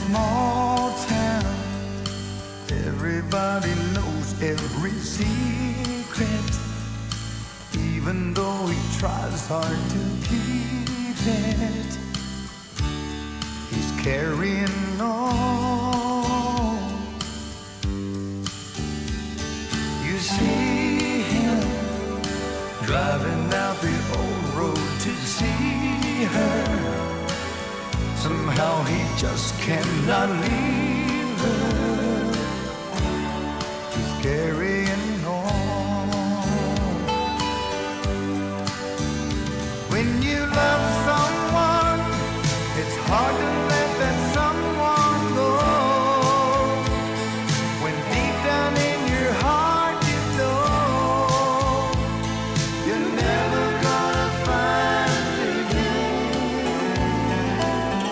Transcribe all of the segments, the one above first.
small town, everybody knows every secret, even though he tries hard to keep it. He's carrying on. You see him driving out the old road to see her. Somehow he just cannot leave her. He's carrying on. When you love someone, it's hard to let that someone go. When deep down in your heart you know you're never gonna find it again.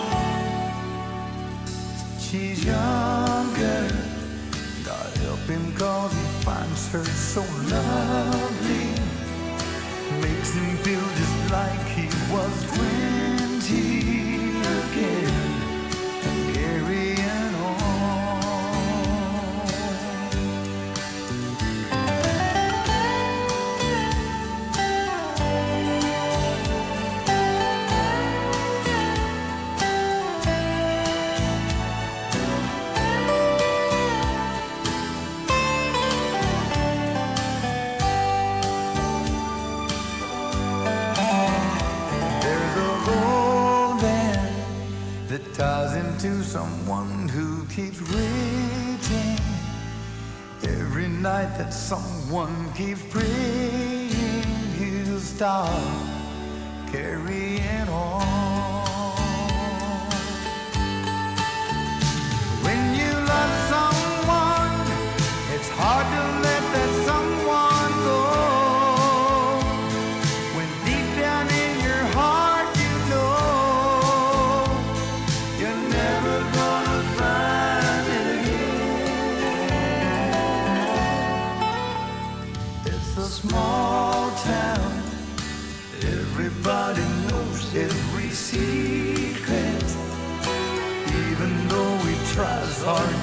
She's younger, God help him, 'cause he finds her so lovely. Makes him feel just like he was 20 again, and carrying on. That ties him to someone who keeps waiting. Every night that someone keeps praying, he'll start carrying on. When you love someone, it's hard to let that someone go. When deep down in your heart you know you're never gonna find it again. It's a small town, everybody knows every secret, even though he tries hard